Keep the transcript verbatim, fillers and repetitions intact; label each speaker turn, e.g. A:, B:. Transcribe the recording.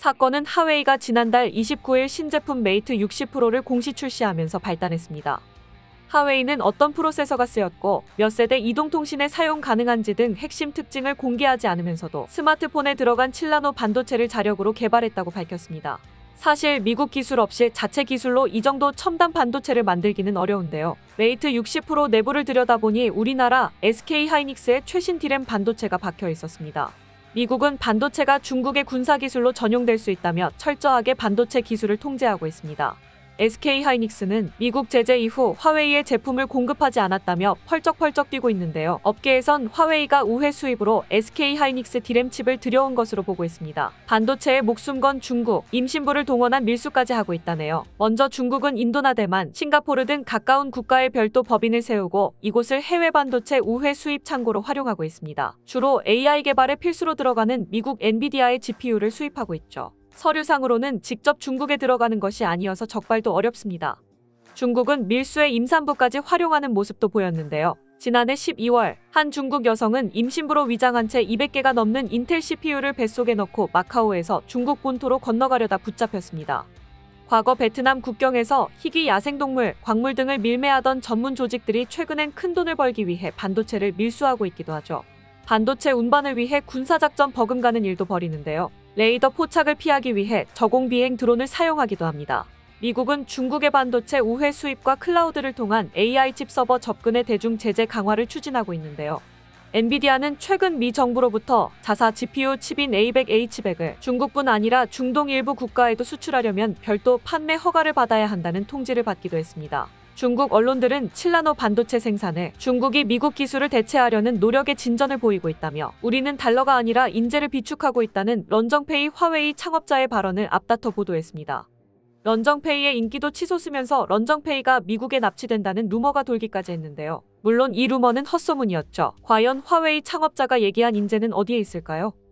A: 사건은 화웨이가 지난달 이십구일 신제품 메이트 육십 프로를 공시 출시하면서 발단했습니다. 화웨이는 어떤 프로세서가 쓰였고 몇 세대 이동통신에 사용 가능한지 등 핵심 특징을 공개하지 않으면서도 스마트폰에 들어간 칠 나노 반도체를 자력으로 개발했다고 밝혔습니다. 사실 미국 기술 없이 자체 기술로 이 정도 첨단 반도체를 만들기는 어려운데요. 메이트 육십 프로 내부를 들여다보니 우리나라 에스케이하이닉스의 최신 디램 반도체가 박혀 있었습니다. 미국은 반도체가 중국의 군사기술로 전용될 수 있다며 철저하게 반도체 기술을 통제하고 있습니다. 에스케이하이닉스는 미국 제재 이후 화웨이의 제품을 공급하지 않았다며 펄쩍펄쩍 뛰고 있는데요. 업계에선 화웨이가 우회 수입으로 에스케이하이닉스 디램 칩을 들여온 것으로 보고 있습니다. 반도체에 목숨 건 중국, 임신부를 동원한 밀수까지 하고 있다네요. 먼저 중국은 인도나 대만, 싱가포르 등 가까운 국가에 별도 법인을 세우고 이곳을 해외 반도체 우회 수입 창고로 활용하고 있습니다. 주로 에이아이 개발에 필수로 들어가는 미국 엔비디아의 지피유를 수입하고 있죠. 서류상으로는 직접 중국에 들어가는 것이 아니어서 적발도 어렵습니다. 중국은 밀수의 임산부까지 활용하는 모습도 보였는데요. 지난해 십이월 한 중국 여성은 임신부로 위장한 채 이백 개가 넘는 인텔 씨피유를 뱃속에 넣고 마카오에서 중국 본토로 건너가려다 붙잡혔습니다. 과거 베트남 국경에서 희귀 야생동물, 광물 등을 밀매하던 전문 조직들이 최근엔 큰돈을 벌기 위해 반도체를 밀수하고 있기도 하죠. 반도체 운반을 위해 군사작전 버금가는 일도 벌이는데요. 레이더 포착을 피하기 위해 저공비행 드론을 사용하기도 합니다. 미국은 중국의 반도체 우회 수입과 클라우드를 통한 에이아이 칩 서버 접근의 대중 제재 강화를 추진하고 있는데요. 엔비디아는 최근 미 정부로부터 자사 지피유 칩인 에이 백 에이치백을 중국뿐 아니라 중동 일부 국가에도 수출하려면 별도 판매 허가를 받아야 한다는 통지를 받기도 했습니다. 중국 언론들은 칠 나노 반도체 생산에 중국이 미국 기술을 대체하려는 노력에 진전을 보이고 있다며 우리는 달러가 아니라 인재를 비축하고 있다는 런정페이 화웨이 창업자의 발언을 앞다퉈 보도했습니다. 런정페이의 인기도 치솟으면서 런정페이가 미국에 납치된다는 루머가 돌기까지 했는데요. 물론 이 루머는 헛소문이었죠. 과연 화웨이 창업자가 얘기한 인재는 어디에 있을까요?